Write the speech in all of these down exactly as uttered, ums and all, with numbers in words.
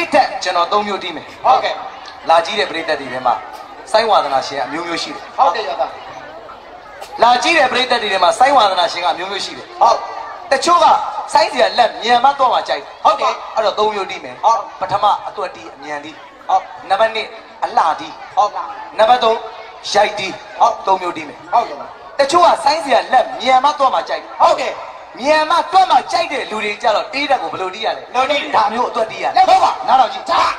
နေ့တက်ကျွန်တော်သုံးမျိုးတီးမယ်ဟုတ်ကဲ့လာကြည့်တဲ့ပရိသတ်တွေထဲမှာစိုင်းဝါဒနာရှင်အမျိုးမျိုးရှိတယ်ဟုတ်တယ်ရသားလာကြည့်တဲ့ပရိသတ်တွေထဲမှာစိုင်းဝါဒနာရှင်ကအမျိုးမျိုးရှိတယ်ဟုတ်တချို့ကစိုင်းစီကလက်မြန်မတော့မှကြိုက်ဟုတ်တယ်အဲ့တော့သုံးမျိုးတီးမယ်ဟုတ်ပထမအသွက်တီးအမြန်တီးဟုတ်နံပါတ်နှစ်အလှတီးဟုတ်နံပါတ်သုံးရိုက်တီးဟုတ်သုံးမျိုးတီးမယ်ဟုတ်ကဲ့တချို့ကစိုင်းစီကလက်မြန်မတော့မှကြိုက်ဟုတ်ကဲ့မြန်မတော့မှကြိုက်တဲ့လူတွေကြတော့တီးတက်ကိုဘယ်လိုတီးရလဲလိုတီးဒါမျိုးအသွက်တီးရလဲဟုတ်ပါနားတော့ကြည့်ဒါ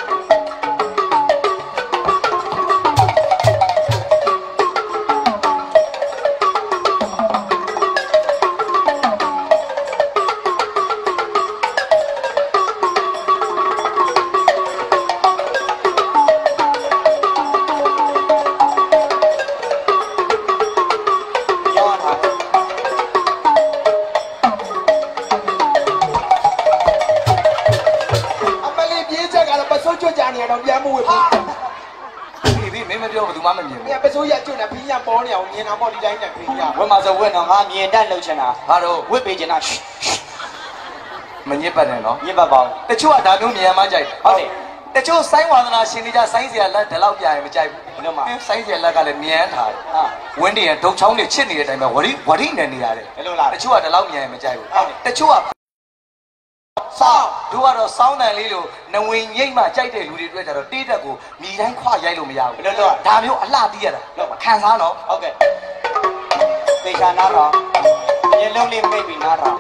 တော့ပြန်မဝေဘူးဒီဒီမင်းမပြောဘူးသူမှမမြင်ဘူး။ပစိုးရကျွတ်နေဖီးရပေါ်နေအောင်မြင်တာပေါ့ဒီတိုင်းနဲ့ဖီးရဝက်မှာဆိုဝက်တော့ငါမြင်တတ်လှုပ်ချင်တာငါတို့ဝက်ပေးချင်တာမညစ်ပတ်နဲ့နော်ညစ်ပတ်ပါဘူးတချို့ကဒါမျိုးမြင်မှကြိုက်ဟုတ်တယ်တချို့စိုင်းဝါသနာရှင်နေကြစိုင်းစရာလက်ဒီလောက်ပြရင်မကြိုက်ဘူးဘယ်လိုမှစိုင်းစရာလက်ကလည်းမြန်ထားတယ်ဟာဝင်းတရံဒုတ်ချောင်းတွေချစ်နေတဲ့အတိုင်းပဲဝရိဝရိနဲ့နေရတယ်ဘယ်လိုလားတချို့ကဒီလောက်မြန်ရင်မကြိုက်ဘူးဟုတ်တယ်တချို့ကဆောင်းတို့ကတော့စောင်းတန်လေးလို့နဝင်ရိတ်မှကြိုက်တဲ့လူတွေတွေ့ကြတော့တေးတက်ကိုမိတိုင်းခွရိုက်လို့မရဘူးဘယ်လိုလဲဒါမျိုးအလှတီးရတာတော့ခံစားတော့ဟုတ်ကဲ့သေချာနာတော့ရေလုံးလေးမိတ်ပြီးနာတော့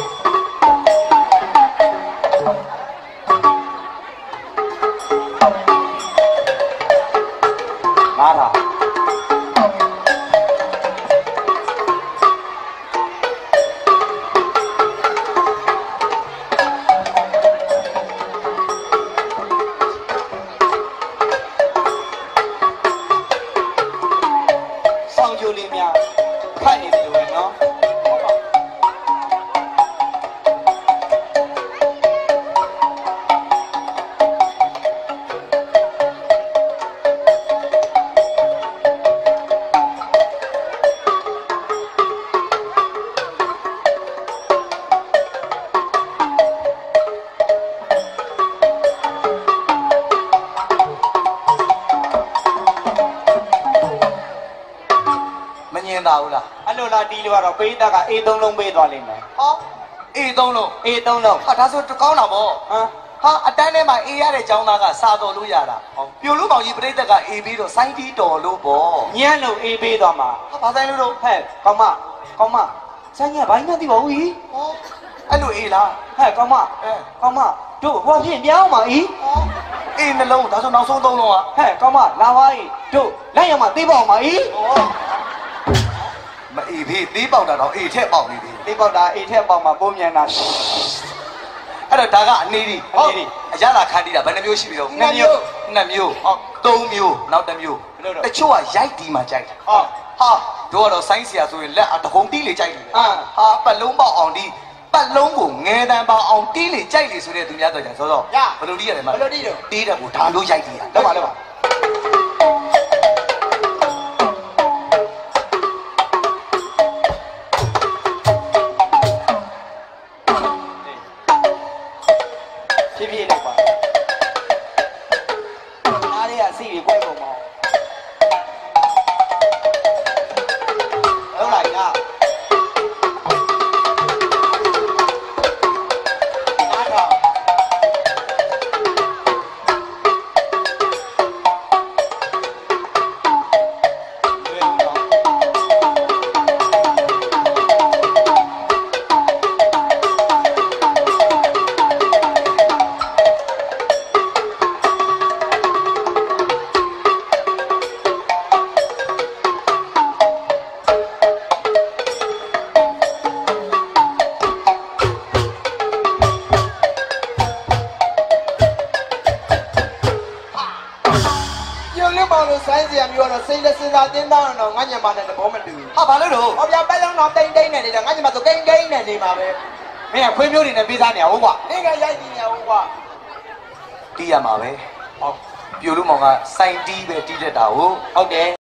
နာတော့အဲ့လိုလားတီးလို့ကတော့ပိသက်ကအေးသုံးလုံးပေးသွားလိမ့်မယ်ဟောအေးသုံးလုံးအေးသုံးလုံးဟာဒါဆိုကောင်းတာပေါ့ဟမ်ဟာအတန်းထဲမှာအေးရတဲ့ចောင်းသားကစာတော်လို့ရတာပြိုလို့ပေါင်ကြီးပိသက်ကအေးပြီးတော့စိုင်းတီးတော်လို့ပေါ့ညံ့လို့အေးပေးသွားမှာဟာဘာဆိုင်လို့တော့ဟဲ့ကောင်းမကောင်းမစိုင်းညဘိုင်းမသိပါဘူးကြီးဟောအဲ့လိုအေးလားဟဲ့ကောင်းမအဲကောင်းမတို့ဟောဖြင့်ပြောင်းပါ၏ဟောအေးနှလုံးဒါဆိုနောက်ဆုံးသုံးလုံးอ่ะဟဲ့ကောင်းမလာပါ၏တို့လက်ရမှာသေးပေါအောင်ပါ၏ဟောမအေးသေးသေးပေါက်တာတော့အေးထက်ပေါက်နေသေးသေးပေါက်တာအေးထက်ပေါက်မှာပုံမြန်တာအဲ့တော့ဒါကအနေဒီဟုတ်အရသာခန်းတီးတာဘယ်နှမျိုးရှိပြီတော့နှစ်မျိုးနှစ်မျိုးဟုတ်သုံးမျိုးနောက်တစ်မျိုးတချို့ကရိုက်တီးမှကြိုက်တယ်ဟုတ်ဟာတို့ကတော့ဆိုင်းဆရာဆိုရင်လက်အတကုံတီးလေကြိုက်တယ်ဟာဟာပတ်လုံးပေါက်အောင်တီးပတ်လုံးကိုငယ်တန်းပေါက်အောင်တီးလေကြိုက်လေဆိုတဲ့သူများတော့ကြဆိုတော့ဘယ်လိုတီးရတယ်မဘယ်လိုတီးတော့တီးတယ်ကိုဒါလို့ရိုက်တီးတာလောက်ပါလောက်ပါဆိုင်းစရာမျိုးတော့စိတ်လက်စစားတင်းသားတော့ငါညမနဲ့တဘောမတူဘူးဟာဘာလို့လို့ဟောပြပဲလုံးတော့တိန်တိန်နဲ့နေတာငါညမဆိုကိန်းကိန်းနဲ့နေမှာပဲမင်းကခွေးမျိုးတွေနဲ့ပေးစားနေအောင်ကွာမင်းကရိုက်နေအောင်ကွာတီးရမှာပဲဟောပြိုလို့မောင်ကစိုင်းတီးပဲတီးတတ်တာဟုတ်ဟုတ်တယ်